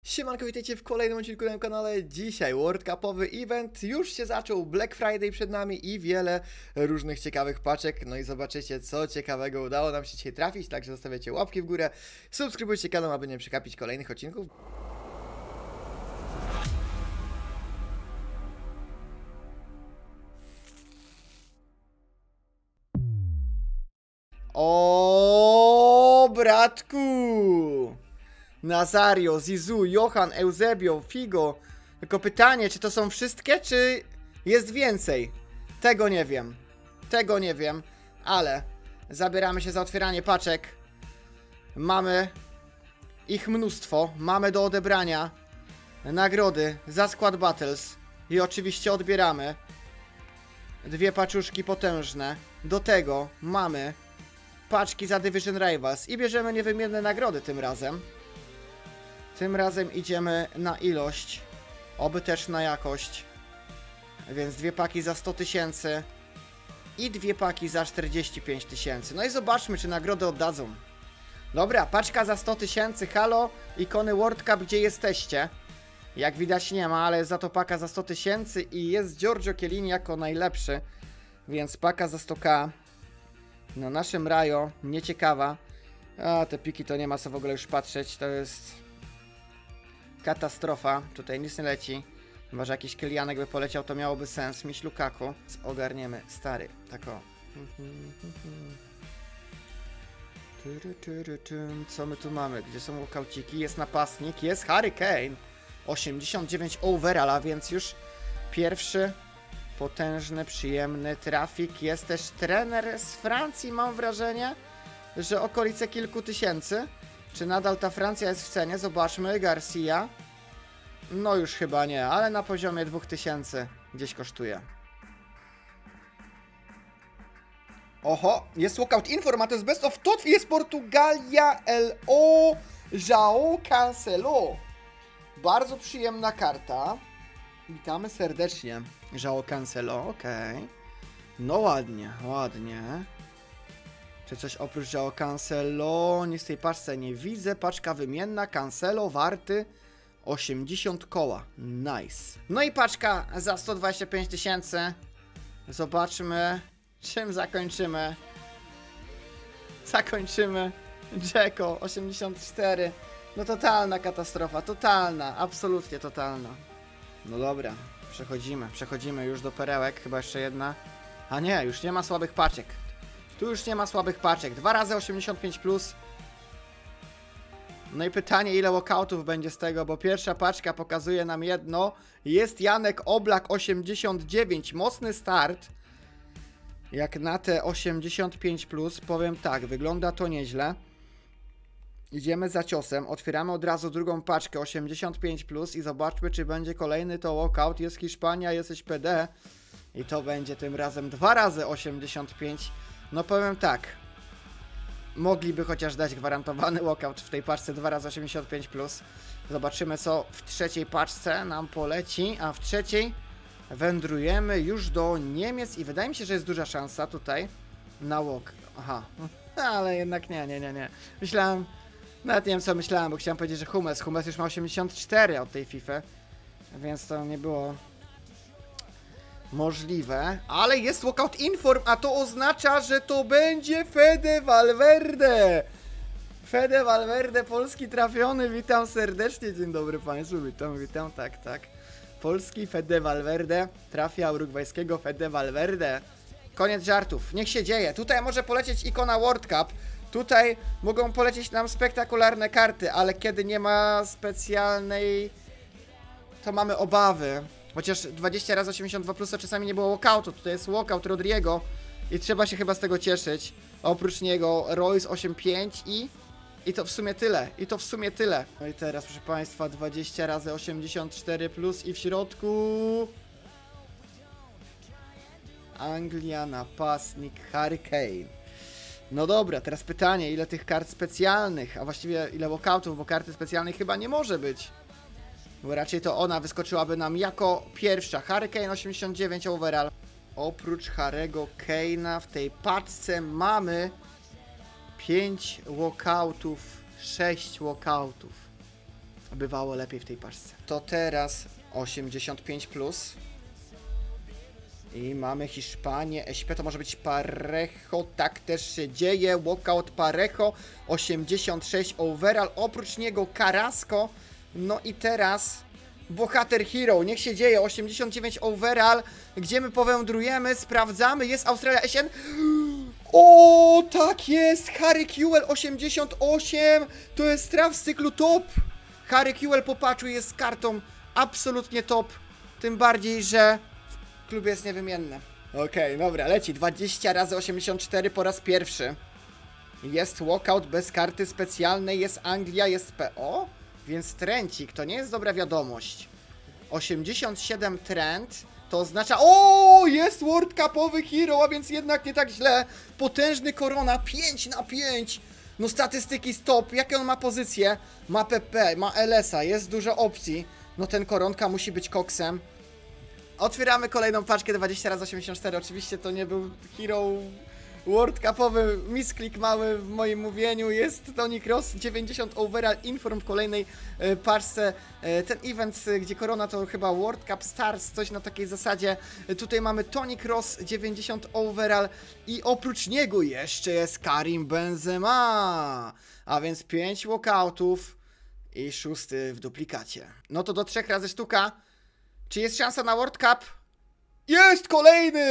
Siemanko, witajcie w kolejnym odcinku na kanale. Dzisiaj World Cupowy event, już się zaczął, Black Friday przed nami i wiele różnych ciekawych paczek. No i zobaczycie, co ciekawego udało nam się dzisiaj trafić, także zostawiacie łapki w górę, subskrybujcie kanał, aby nie przegapić kolejnych odcinków. O bratku! Nazario, Zizu, Johan, Eusebio, Figo. Tylko pytanie, czy to są wszystkie, czy jest więcej? Tego nie wiem. Tego nie wiem, ale zabieramy się za otwieranie paczek. Mamy ich mnóstwo. Mamy do odebrania nagrody za Squad Battles. I oczywiście odbieramy dwie paczuszki potężne. Do tego mamy paczki za Division Rivals. I bierzemy niewymierne nagrody tym razem. Tym razem idziemy na ilość, oby też na jakość. Więc dwie paki za 100 000 i dwie paki za 45 000. No i zobaczmy, czy nagrody oddadzą. Dobra, paczka za 100 000. Halo, ikony World Cup, gdzie jesteście? Jak widać nie ma, ale jest za to paka za 100 000 i jest Giorgio Chiellini jako najlepszy. Więc paka za 100k. No naszym Rajo, nieciekawa. A te piki to nie ma co w ogóle już patrzeć, to jest katastrofa, tutaj nic nie leci. Chyba że jakiś Kylianek by poleciał, to miałoby sens. Miś Lukaku. Ogarniemy, stary, tak o. Co my tu mamy? Gdzie są walkouciki? Jest napastnik, jest Harry Kane. 89 overall, a więc już pierwszy potężny, przyjemny trafik. Jest też trener z Francji, mam wrażenie, że okolice kilku tysięcy. Czy nadal ta Francja jest w cenie? Zobaczmy, Garcia. No już chyba nie, ale na poziomie 2000 gdzieś kosztuje. Oho, jest walkout inform, to jest best of tot, jest Portugalia, LO, João Cancelo. Bardzo przyjemna karta. Witamy serdecznie, João Cancelo, okej. No ładnie, ładnie. Czy coś oprócz João Cancelo? Nic w tej paczce nie widzę. Paczka wymienna, Cancelo warty 80 koła. Nice. No i paczka za 125 000. Zobaczmy, czym zakończymy. Zakończymy Dzeko 84. No totalna katastrofa, totalna, absolutnie totalna. No dobra, przechodzimy już do perełek, chyba jeszcze jedna. A nie, już nie ma słabych paczek. Tu już nie ma słabych paczek. 2 razy 85+. No i pytanie, ile walkoutów będzie z tego, bo pierwsza paczka pokazuje nam jedno. Jest Janek Oblak 89. Mocny start. Jak na te 85+, powiem tak, wygląda to nieźle. Idziemy za ciosem, otwieramy od razu drugą paczkę 85+ i zobaczmy, czy będzie kolejny to walkout. Jest Hiszpania, jest SPD. I to będzie tym razem 2 razy 85. No powiem tak, mogliby chociaż dać gwarantowany walkout w tej paczce 2 razy 85+. Zobaczymy, co w trzeciej paczce nam poleci, a w trzeciej wędrujemy już do Niemiec i wydaje mi się, że jest duża szansa tutaj na walk. Aha, ale jednak nie. Myślałem, nawet nie wiem co myślałem, bo chciałem powiedzieć, że Hummels już ma 84 od tej FIFA, więc to nie było możliwe, ale jest walkout inform, a to oznacza, że to będzie Fede Valverde. Fede Valverde, polski trafiony, witam serdecznie, dzień dobry Państwu, witam, tak. Polski Fede Valverde trafia urugwajskiego Fede Valverde. Koniec żartów, niech się dzieje, tutaj może polecieć ikona World Cup, tutaj mogą polecieć nam spektakularne karty, ale kiedy nie ma specjalnej, to mamy obawy. Chociaż 20 razy 82+ to czasami nie było walkoutu, tutaj jest walkout Rodrigo i trzeba się chyba z tego cieszyć. Oprócz niego Royce 85 i to w sumie tyle. No i teraz proszę Państwa 20 razy 84+ i w środku Anglia, napastnik Harry Kane. No dobra, teraz pytanie, ile tych kart specjalnych, a właściwie ile walkoutów, bo karty specjalnej chyba nie może być. Bo raczej to ona wyskoczyłaby nam jako pierwsza. Harry Kane 89 overall. Oprócz Harry'ego Kane'a w tej paczce mamy 5 walkoutów, 6 walkoutów. bywało lepiej w tej paczce. To teraz 85+. Plus. I mamy Hiszpanię, SP, to może być Parejo, tak też się dzieje, walkout Parejo, 86 overall, oprócz niego Carrasco, no i teraz bohater hero, niech się dzieje, 89 overall, gdzie my powędrujemy, sprawdzamy, jest Australia SN, o tak jest, Harry Kewell 88, to jest traf z cyklu top, Harry Kewell po patchu jest kartą absolutnie top, tym bardziej, że klub jest niewymienny. Okej, dobra, leci. 20 razy 84 po raz pierwszy. Jest walkout bez karty specjalnej, jest Anglia, jest PO, więc trendcik, to nie jest dobra wiadomość. 87 trend, to oznacza... O, jest World Cupowy hero, a więc jednak nie tak źle. Potężny Korona, 5 na 5. No statystyki stop, jakie on ma pozycje? Ma PP, ma LS-a, jest dużo opcji. No ten Koronka musi być koksem. Otwieramy kolejną paczkę 20 razy 84. Oczywiście to nie był hero World Cupowy, misklik mały w moim mówieniu. Jest Toni Kroos, 90 overall inform w kolejnej paczce. Ten event, gdzie Korona to chyba World Cup Stars, coś na takiej zasadzie. Tutaj mamy Toni Kroos, 90 overall i oprócz niego jeszcze jest Karim Benzema. A więc 5 walkoutów i 6 w duplikacie. No to do 3 razy sztuka. Czy jest szansa na World Cup? Jest kolejny!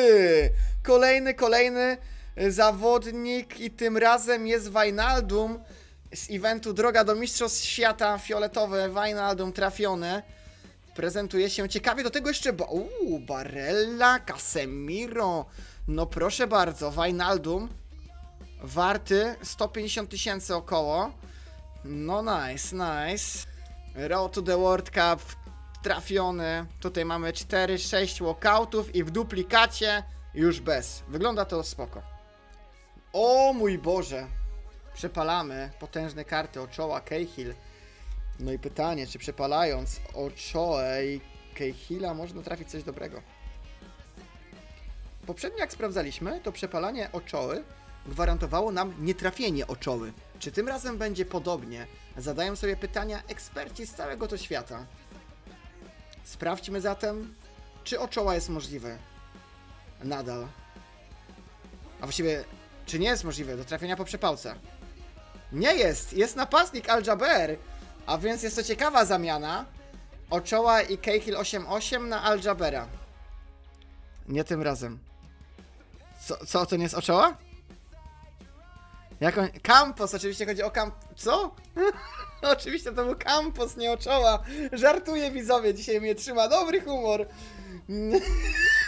Kolejny zawodnik i tym razem jest Wijnaldum z eventu Droga do Mistrzostw Świata, fioletowe Wijnaldum trafione. Prezentuje się ciekawie, do tego jeszcze Barella, Casemiro. No proszę bardzo, Wijnaldum warty 150 000 około. No nice. Road to the World Cup trafiony. Tutaj mamy 4-6 walkoutów i w duplikacie już bez. Wygląda to spoko. O mój Boże. Przepalamy potężne karty Ochoa, Cahill. No i pytanie, czy przepalając Ochoa i Cahilla można trafić coś dobrego? Poprzednio jak sprawdzaliśmy, to przepalanie Ochoły gwarantowało nam nietrafienie Ochoły. Czy tym razem będzie podobnie? Zadają sobie pytania eksperci z całego to świata. Sprawdźmy zatem, czy Ochoa jest możliwe. Nadal. A właściwie, czy nie jest możliwe do trafienia po przepałce? Nie jest! Jest napastnik Al-Jaber! A więc jest to ciekawa zamiana. Ochoa i Cahill 8-8 na Al-Jabera. Nie tym razem. Co? To nie jest Ochoa? Campos, oczywiście chodzi o Co? Oczywiście to był Campos, nie Ochoa. Żartuję widzowie, dzisiaj mnie trzyma dobry humor.